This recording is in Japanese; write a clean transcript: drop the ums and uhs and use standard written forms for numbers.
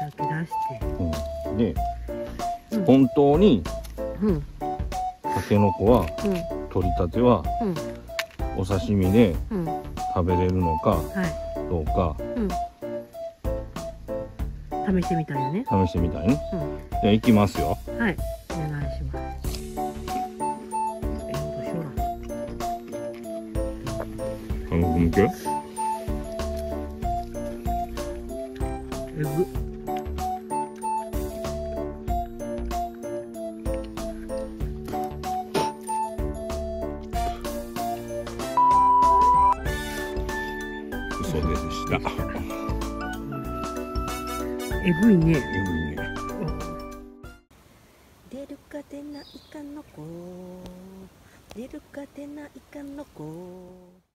だけ出して、 で、本当にタケノコは、取りたては、お刺身で食べれるのかどうか、 試してみたいよね。 試してみたいね。じゃあ行きますよ。 はい、お願いします。どうしような。 向け？ えぐ。 嘘でした。 えぐいね。 えぐいね。 出るか出ないかの子、出るか出ないかの子。